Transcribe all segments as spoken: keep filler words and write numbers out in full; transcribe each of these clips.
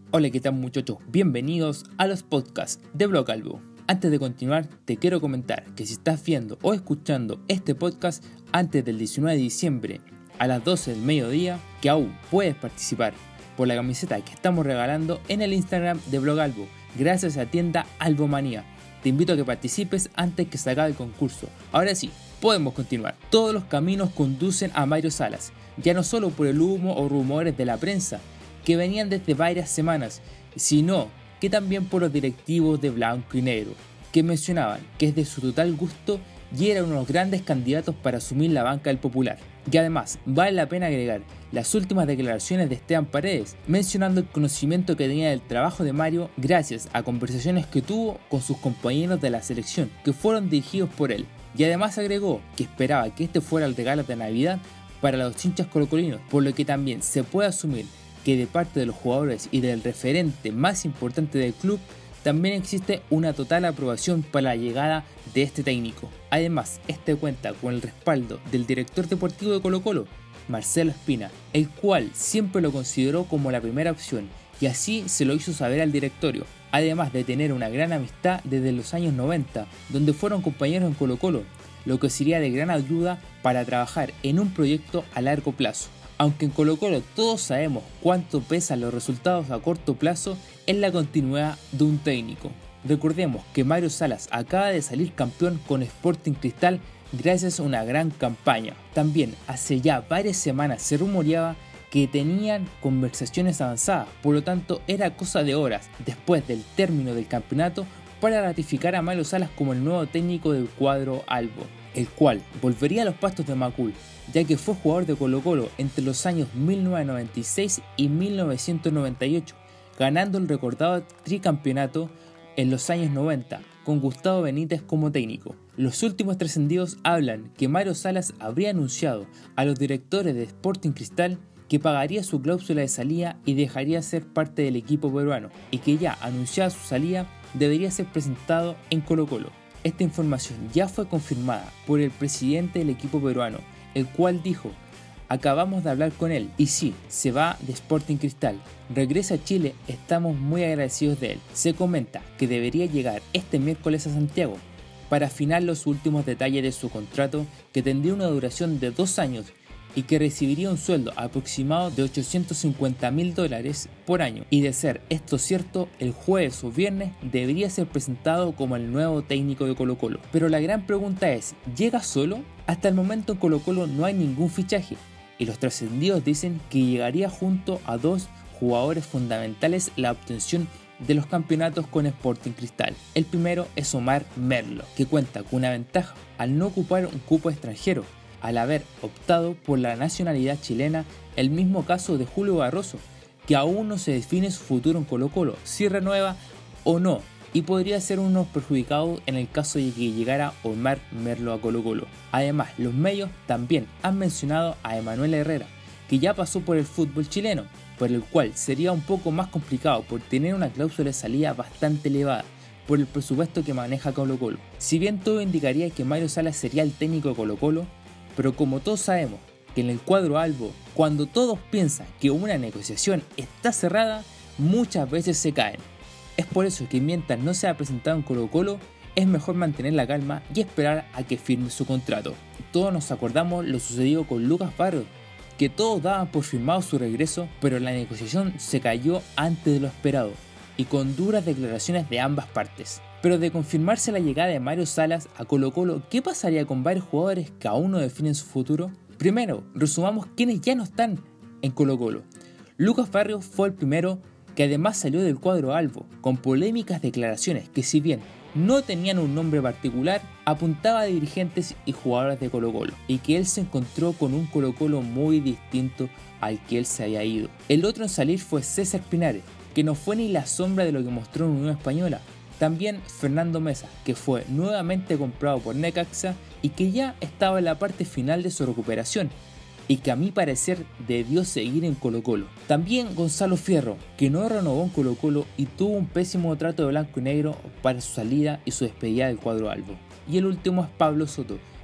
Hola, ¿qué tal muchachos? Bienvenidos a los podcasts de Blog Albo. Antes de continuar, te quiero comentar que si estás viendo o escuchando este podcast antes del diecinueve de diciembre a las doce del mediodía, que aún puedes participar por la camiseta que estamos regalando en el Instagram de Blog Albo, gracias a la tienda Albomanía. Te invito a que participes antes que se acabe el concurso. Ahora sí, podemos continuar. Todos los caminos conducen a Mario Salas, ya no solo por el humo o rumores de la prensa, que venían desde varias semanas, sino que también por los directivos de Blanco y Negro, que mencionaban que es de su total gusto y era uno de los grandes candidatos para asumir la banca del Popular. Y además, vale la pena agregar las últimas declaraciones de Esteban Paredes, mencionando el conocimiento que tenía del trabajo de Mario gracias a conversaciones que tuvo con sus compañeros de la selección, que fueron dirigidos por él. Y además agregó que esperaba que este fuera el regalo de Navidad para los hinchas colocolinos, por lo que también se puede asumir que de parte de los jugadores y del referente más importante del club también existe una total aprobación para la llegada de este técnico. Además, este cuenta con el respaldo del director deportivo de Colo-Colo, Marcelo Espina, el cual siempre lo consideró como la primera opción y así se lo hizo saber al directorio, además de tener una gran amistad desde los años noventa, donde fueron compañeros en Colo-Colo, lo que sería de gran ayuda para trabajar en un proyecto a largo plazo. Aunque en Colo-Colo todos sabemos cuánto pesan los resultados a corto plazo en la continuidad de un técnico. Recordemos que Mario Salas acaba de salir campeón con Sporting Cristal gracias a una gran campaña. También hace ya varias semanas se rumoreaba que tenían conversaciones avanzadas, por lo tanto era cosa de horas después del término del campeonato para ratificar a Mario Salas como el nuevo técnico del cuadro Albo, el cual volvería a los pastos de Macul, ya que fue jugador de Colo-Colo entre los años mil novecientos noventa y seis y mil novecientos noventa y ocho, ganando el recordado tricampeonato en los años noventa, con Gustavo Benítez como técnico. Los últimos trascendidos hablan que Mario Salas habría anunciado a los directores de Sporting Cristal que pagaría su cláusula de salida y dejaría ser parte del equipo peruano, y que ya anunciada su salida debería ser presentado en Colo-Colo. Esta información ya fue confirmada por el presidente del equipo peruano, el cual dijo: acabamos de hablar con él y sí, se va de Sporting Cristal, regresa a Chile, estamos muy agradecidos de él. Se comenta que debería llegar este miércoles a Santiago para afinar los últimos detalles de su contrato, que tendría una duración de dos años y que recibiría un sueldo aproximado de ochocientos cincuenta mil dólares por año, y de ser esto cierto, el jueves o viernes debería ser presentado como el nuevo técnico de Colo-Colo. Pero la gran pregunta es, ¿llega solo? Hasta el momento en Colo-Colo no hay ningún fichaje, y los trascendidos dicen que llegaría junto a dos jugadores fundamentales la obtención de los campeonatos con Sporting Cristal. El primero es Omar Merlo, que cuenta con una ventaja al no ocupar un cupo extranjero, al haber optado por la nacionalidad chilena. El mismo caso de Julio Barroso, que aún no se define su futuro en Colo-Colo, si renueva o no, y podría ser uno perjudicado en el caso de que llegara Omar Merlo a Colo-Colo. Además, los medios también han mencionado a Emanuel Herrera, que ya pasó por el fútbol chileno, por el cual sería un poco más complicado por tener una cláusula de salida bastante elevada por el presupuesto que maneja Colo-Colo. Si bien todo indicaría que Mario Salas sería el técnico de Colo-Colo, pero como todos sabemos que en el cuadro Albo, cuando todos piensan que una negociación está cerrada, muchas veces se caen. Es por eso que mientras no sea presentado en Colo-Colo, es mejor mantener la calma y esperar a que firme su contrato. Todos nos acordamos lo sucedido con Lucas Barrios, que todos daban por firmado su regreso, pero la negociación se cayó antes de lo esperado, y con duras declaraciones de ambas partes. Pero de confirmarse la llegada de Mario Salas a Colo-Colo, ¿qué pasaría con varios jugadores que aún no definen su futuro? Primero, resumamos quienes ya no están en Colo-Colo. Lucas Barrios fue el primero, que además salió del cuadro Albo, con polémicas declaraciones que, si bien no tenían un nombre particular, apuntaba a dirigentes y jugadores de Colo-Colo, y que él se encontró con un Colo-Colo muy distinto al que él se había ido. El otro en salir fue César Pinares, que no fue ni la sombra de lo que mostró en Unión Española. También Fernando Mesa, que fue nuevamente comprado por Necaxa y que ya estaba en la parte final de su recuperación, y que a mi parecer debió seguir en Colo-Colo. También Gonzalo Fierro, que no renovó en Colo-Colo y tuvo un pésimo trato de blanco y negro para su salida y su despedida del cuadro Albo. Y el último es Pablo Soto,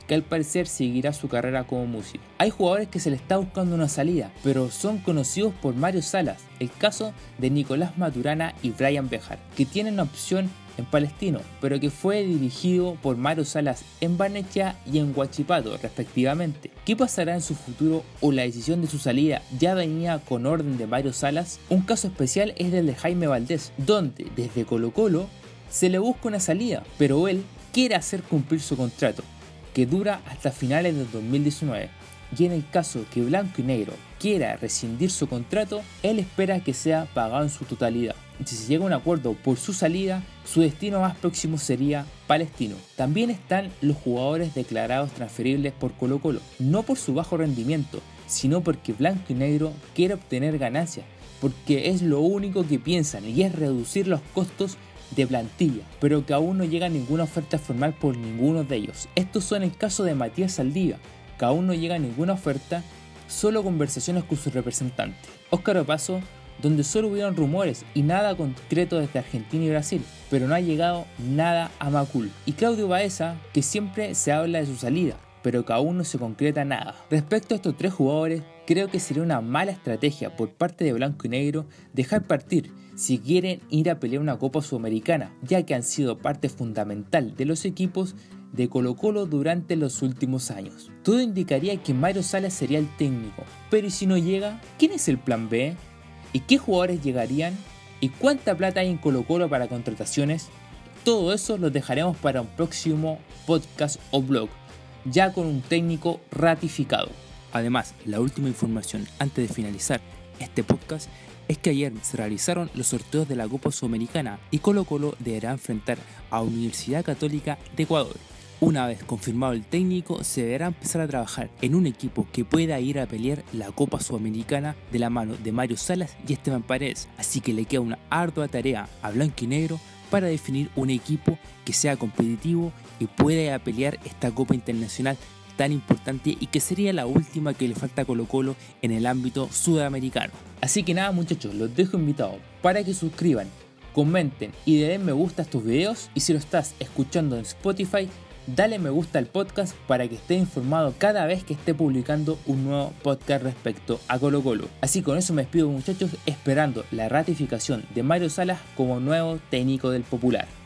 que al parecer seguirá su carrera como músico. Hay jugadores que se le está buscando una salida, pero son conocidos por Mario Salas, el caso de Nicolás Maturana y Brian Bejar, que tienen opción en Palestino, pero que fue dirigido por Mario Salas en Barnechea y en Huachipato respectivamente. ¿Qué pasará en su futuro o la decisión de su salida ya venía con orden de Mario Salas? Un caso especial es el de Jaime Valdés, donde desde Colo Colo se le busca una salida, pero él quiere hacer cumplir su contrato, que dura hasta finales del dos mil diecinueve. Y en el caso que Blanco y Negro quiera rescindir su contrato, él espera que sea pagado en su totalidad. Si se llega a un acuerdo por su salida, su destino más próximo sería Palestino. También están los jugadores declarados transferibles por Colo Colo, no por su bajo rendimiento, sino porque Blanco y Negro quiere obtener ganancias, porque es lo único que piensan y es reducir los costos de plantilla, pero que aún no llega ninguna oferta formal por ninguno de ellos. Estos son el caso de Matías Saldivia, que aún no llega ninguna oferta, solo conversaciones con su representante. Óscar Opazo, donde solo hubieron rumores y nada concreto desde Argentina y Brasil, pero no ha llegado nada a Macul. Y Claudio Baeza, que siempre se habla de su salida, pero que aún no se concreta nada. Respecto a estos tres jugadores, creo que sería una mala estrategia por parte de Blanco y Negro dejar partir si quieren ir a pelear una Copa Sudamericana, ya que han sido parte fundamental de los equipos de Colo Colo durante los últimos años. Todo indicaría que Mario Salas sería el técnico, pero ¿y si no llega? ¿Quién es el plan B? ¿Y qué jugadores llegarían? ¿Y cuánta plata hay en Colo Colo para contrataciones? Todo eso lo dejaremos para un próximo podcast o blog, ya con un técnico ratificado. Además, la última información antes de finalizar este podcast es que ayer se realizaron los sorteos de la Copa Sudamericana y Colo Colo deberá enfrentar a Universidad Católica de Ecuador. Una vez confirmado el técnico, se deberá empezar a trabajar en un equipo que pueda ir a pelear la Copa Sudamericana de la mano de Mario Salas y Esteban Paredes, así que le queda una ardua tarea a Blanco y Negro para definir un equipo que sea competitivo y pueda ir a pelear esta Copa Internacional tan importante y que sería la última que le falta a Colo Colo en el ámbito sudamericano. Así que nada muchachos, los dejo invitados para que suscriban, comenten y le den me gusta a estos videos, y si lo estás escuchando en Spotify, dale me gusta al podcast para que estés informado cada vez que esté publicando un nuevo podcast respecto a Colo Colo. Así con eso me despido muchachos, esperando la ratificación de Mario Salas como nuevo técnico del Popular.